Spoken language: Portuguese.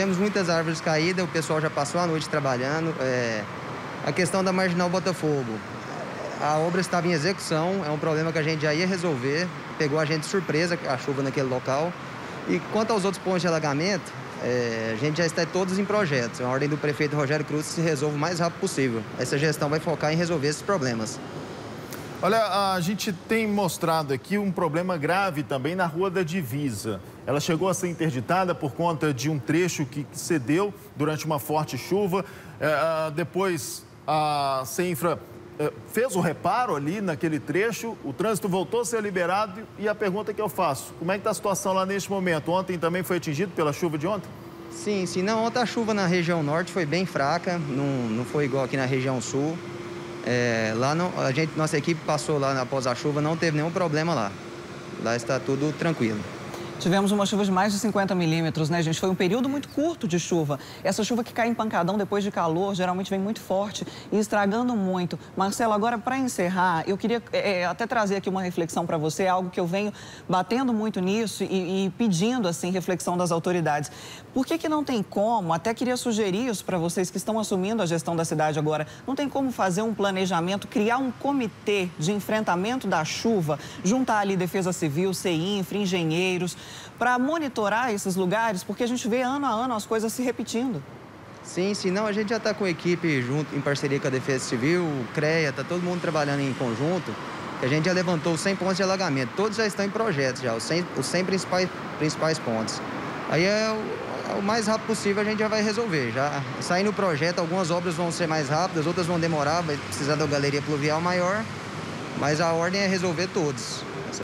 Temos muitas árvores caídas, o pessoal já passou a noite trabalhando. A questão da Marginal Botafogo, a obra estava em execução, é um problema que a gente já ia resolver, pegou a gente de surpresa, a chuva naquele local. E quanto aos outros pontos de alagamento, a gente já está todos em projetos. A ordem do prefeito Rogério Cruz se resolve o mais rápido possível. Essa gestão vai focar em resolver esses problemas. Olha, a gente tem mostrado aqui um problema grave também na Rua da Divisa. Ela chegou a ser interditada por conta de um trecho que cedeu durante uma forte chuva. Depois, a CEINFRA fez o reparo ali naquele trecho, o trânsito voltou a ser liberado e a pergunta que eu faço, como é que está a situação lá neste momento? Ontem também foi atingido pela chuva de ontem? Sim, não, ontem a chuva na região norte foi bem fraca, não foi igual aqui na região sul. Lá nossa equipe passou lá após a chuva, não teve nenhum problema lá. Lá está tudo tranquilo. Tivemos uma chuva de mais de 50 milímetros, né, gente? Foi um período muito curto de chuva. Essa chuva que cai em pancadão depois de calor, geralmente vem muito forte e estragando muito. Marcelo, agora para encerrar, eu queria até trazer aqui uma reflexão para você, algo que eu venho batendo muito nisso e pedindo, assim, reflexão das autoridades. Por que não tem como, até queria sugerir isso para vocês que estão assumindo a gestão da cidade agora, não tem como fazer um planejamento, criar um comitê de enfrentamento da chuva, juntar ali Defesa Civil, CEINFRA, engenheiros, para monitorar esses lugares, porque a gente vê ano a ano as coisas se repetindo. Sim, não, a gente já está com a equipe junto, em parceria com a Defesa Civil, o CREA, está todo mundo trabalhando em conjunto. A gente já levantou os 100 pontos de alagamento, todos já estão em projetos, já, os 100 principais pontos. Aí o mais rápido possível a gente já vai resolver. Já saindo o projeto, algumas obras vão ser mais rápidas, outras vão demorar, vai precisar da galeria pluvial maior, mas a ordem é resolver todos.